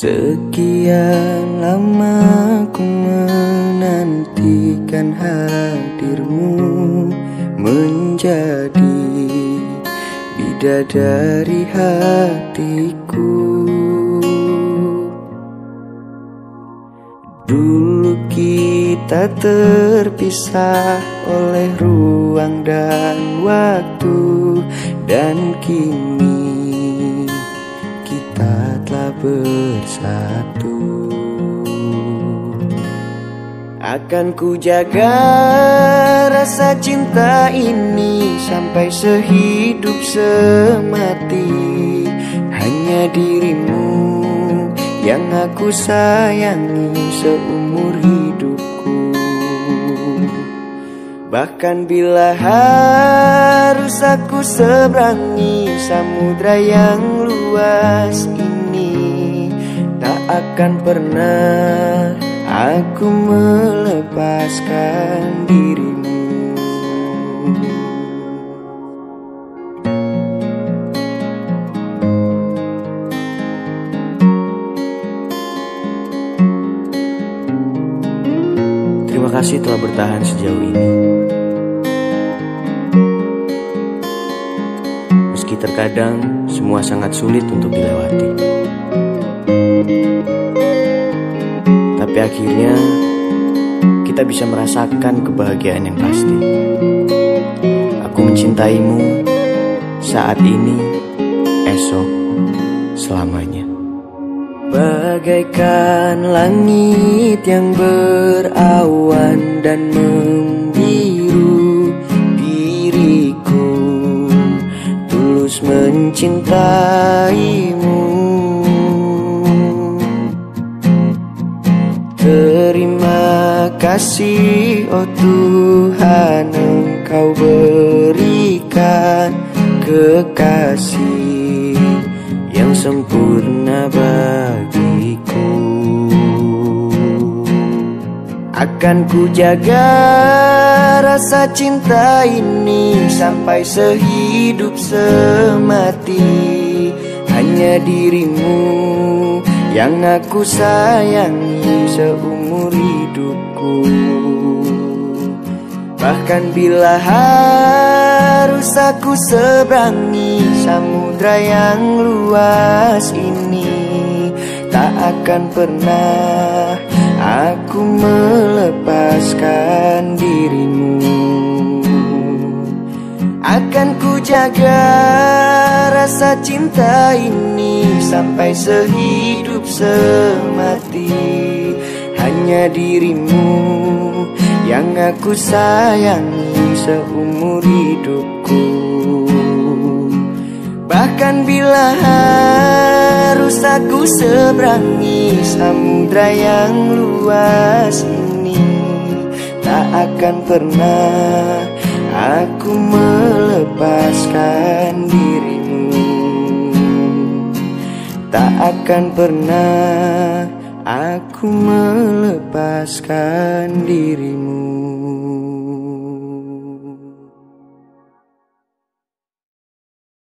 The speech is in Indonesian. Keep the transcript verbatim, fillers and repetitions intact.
Sekian lama ku menantikan hadirmu menjadi bidadari hatiku. Dulu kita terpisah oleh ruang dan waktu, dan kini kita telah bersatu. Akan ku jaga rasa cinta ini sampai sehidup semati. Hanya dirimu yang aku sayangi seumur hidupku. Bahkan bila harus aku seberangi samudra yang luas ini, tak akan pernah aku melepaskan dirimu. Terima kasih telah bertahan sejauh ini. Meski terkadang semua sangat sulit untuk dilewati, tapi akhirnya kita bisa merasakan kebahagiaan yang pasti. Aku mencintaimu saat ini, esok, selamanya. Bagaikan langit yang berawan dan membiru, diriku tulus mencintaimu. Terima kasih oh Tuhan, Engkau berikan kekasih yang sempurna bagiku. Akan ku jaga rasa cinta ini sampai sehidup semati. Hanya dirimu yang aku sayangi seumur hidupku. Bahkan bila harus aku seberangi samudra yang luas ini, tak akan pernah aku melepaskan dirimu. Akan ku jaga rasa cinta ini sampai sehidup semati. Hanya dirimu yang aku sayangi seumur hidupku. Bahkan bila harus aku seberangi samudra yang luas ini, tak akan pernah aku melepaskan dirimu. Tak akan pernah aku melepaskan dirimu.